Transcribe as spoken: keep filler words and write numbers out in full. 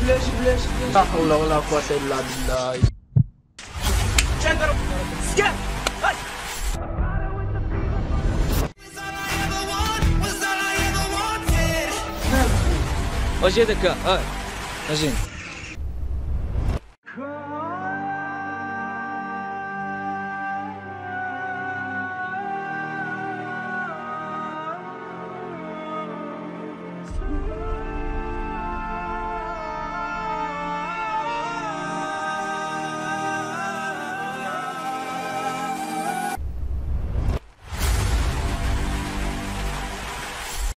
بلاش بلاش بلاش لا حول ولا قوة إلا بالله. شادر سكان واش هذاك؟ اه اجيني.